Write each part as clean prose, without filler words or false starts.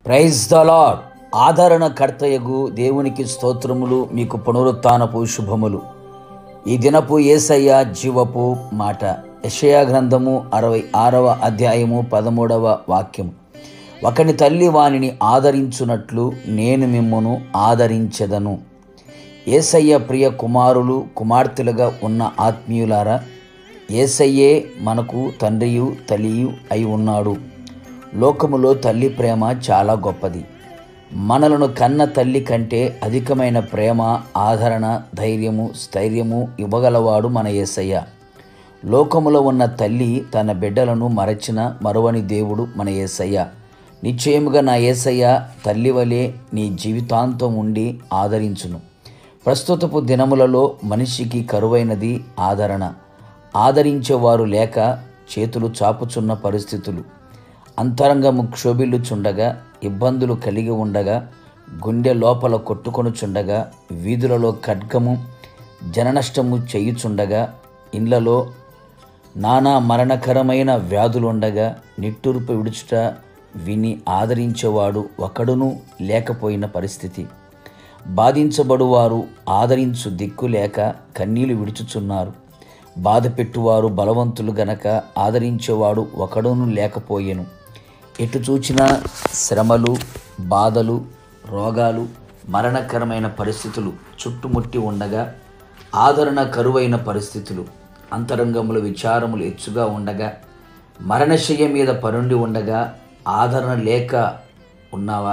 Praise the lord. ఆదరణకర్తయగు దేవునికి స్తోత్రములు. మీకు పునరుత్థానపు శుభములు. ఈ దినపు యేసయ్య జీవపు మాట. యెషయా గ్రంథము 66వ అధ్యాయము 13వ వాక్యము. ఒకని తల్లి వానిని ఆదరించున్నట్లు నేను మిమ్మును ఆదరించెదను. యేసయ్య ప్రియ కుమారులు కుమార్తెలుగా ఉన్న ఆత్మీయులారా, యేసయ్యే మనకు తండ్రియు తల్లియు అయి ఉన్నాడు. లోకములో తల్లి ప్రేమ చాలా గొప్పది. మనలను కన్న తల్లి కంటే అధికమైన ప్రేమ, ఆదరణ, ధైర్యము, స్థైర్యము ఇవ్వగలవాడు మన యేసయ్య. లోకములో ఉన్న తల్లి తన బిడ్డలను మరవని దేవుడు మన యేసయ్య. నిశ్చయముగా నా యేసయ్య తల్లి వలె నీ జీవితాంతం ఉండి ఆదరించును. ప్రస్తుతపు దినములలో మనిషికి కరువైనది ఆదరణ. ఆదరించేవారు లేక చేతులు చాపుచున్న పరిస్థితులు. అంతరంగము క్షోభిల్లుచుండగా, ఇబ్బందులు కలిగి ఉండగా, గుండె లోపల కొట్టుకొనుచుండగా, వీధులలో ఖడ్గము జననష్టము చేయుచుండగా, ఇండ్లలో నానా మరణకరమైన వ్యాధులుండగా, నిట్టూర్పు విడుచుట విని ఆదరించేవాడు ఒకడును లేకపోయిన పరిస్థితి. బాధించబడువారు ఆదరించు దిక్కు లేక కన్నీళ్లు విడుచుచున్నారు. బాధ పెట్టువారు బలవంతులు గనక ఆదరించేవాడు ఒకడును లేకపోయెను. ఎటు చూచినా శ్రమలు, బాధలు, రోగాలు, మరణకరమైన పరిస్థితులు చుట్టుముట్టి ఉండగా, ఆదరణ కరువైన పరిస్థితులు, అంతరంగముల విచారములు ఎచ్చుగా ఉండగా, మరణశయ్య మీద పరుండి ఉండగా ఆదరణ లేక ఉన్నావా?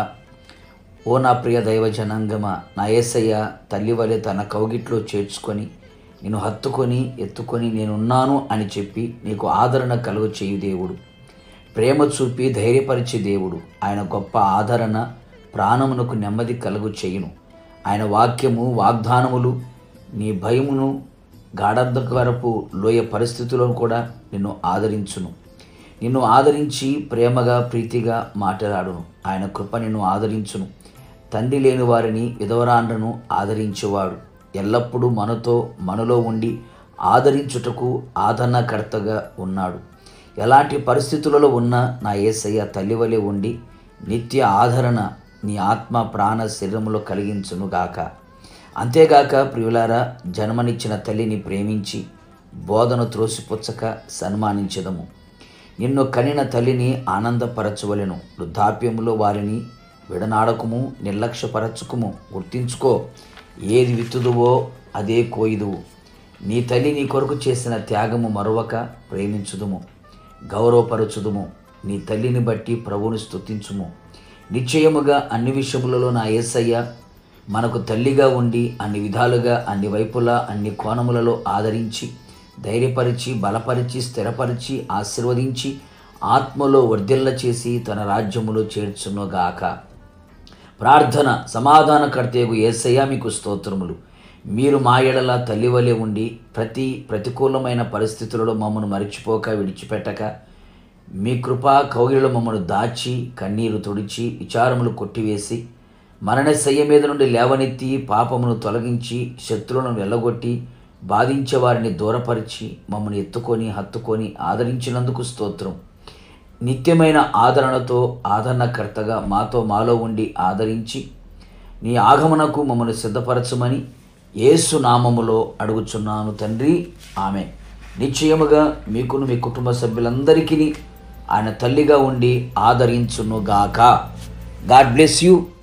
ఓ నా ప్రియ దైవ జనాంగమా, నా యేసయ్య తల్లి వలె తన కౌగిట్లో చేర్చుకొని నిన్ను హత్తుకొని ఎత్తుకొని నేనున్నాను అని చెప్పి నీకు ఆదరణ కలుగ చేయు దేవుడు. ప్రేమ చూపి ధైర్యపరిచే దేవుడు. ఆయన గొప్ప ఆదరణ ప్రాణమునకు నెమ్మది కలుగు చేయును. ఆయన వాక్యము, వాగ్దానములు నీ భయమును, గాఢాంధకరపు లోయ పరిస్థితులను కూడా నిన్ను ఆదరించును. నిన్ను ఆదరించి ప్రేమగా, ప్రీతిగా మాట్లాడును. ఆయన కృప నిన్ను ఆదరించును. తండ్రి లేని వారిని, విధవరాండ్రను ఆదరించేవాడు. ఎల్లప్పుడూ మనలో ఉండి ఆదరించుటకు ఆదరణకర్తగా ఉన్నాడు. ఎలాంటి పరిస్థితులలో ఉన్నా నా యేసయ్య తల్లి వలె ఉండి నిత్య ఆదరణ నీ ఆత్మ, ప్రాణ, శరీరములో కలిగించునుగాక. అంతేగాక ప్రియులారా, జన్మనిచ్చిన తల్లిని ప్రేమించి బోధను త్రోసిపుచ్చక సన్మానించదము. నిన్ను కనిన తల్లిని ఆనందపరచవలెను. వృద్ధాప్యములో వారిని విడనాడకుము, నిర్లక్ష్యపరచుకుము. గుర్తించుకో, ఏది విత్తుదువో అదే కోయుదువు. నీ తల్లి నీ కొరకు చేసిన త్యాగము మరొక ప్రేమించుదుము, గౌరవపరచుదుము. నీ తల్లిని బట్టి ప్రభువుని స్తుతించుము. నిశ్చయముగా అన్ని విషయములలో నా యేసయ్య మనకు తల్లిగా ఉండి అన్ని విధాలుగా, అన్ని వైపులా, అన్ని కోణములలో ఆదరించి, ధైర్యపరిచి, బలపరిచి, స్థిరపరిచి, ఆశీర్వదించి, ఆత్మలో వర్ధిల్ల చేసి తన రాజ్యములో చేర్చునుగాక. ప్రార్థన. సమాధానకర్తయగు యేసయ్య మీకు స్తోత్రములు. మీరు మా ఎడల తల్లి వలె ఉండి ప్రతికూలమైన పరిస్థితులలో మమ్మను మరిచిపోక, విడిచిపెట్టక, మీ కృపా కౌగిలిలో మమ్మను దాచి, కన్నీరు తుడిచి, విచారములు కొట్టివేసి, మరణశయ్య మీద నుండి లేవనెత్తి, పాపమును తొలగించి, శత్రువులను వెళ్ళగొట్టి, బాధించే వారిని దూరపరిచి, మమ్మల్ని ఎత్తుకొని హత్తుకొని ఆదరించినందుకు స్తోత్రం. నిత్యమైన ఆదరణతో ఆదరణకర్తగా మాలో ఉండి ఆదరించి నీ ఆగమనకు మమ్మల్ని సిద్ధపరచమని యేసు నామములో అడుగుచున్నాను తండ్రి, ఆమేన్. నిశ్చయముగా మీకును మీ కుటుంబ సభ్యులందరికీ ఆయన తల్లిగా ఉండి ఆదరించునుగాక. God bless you.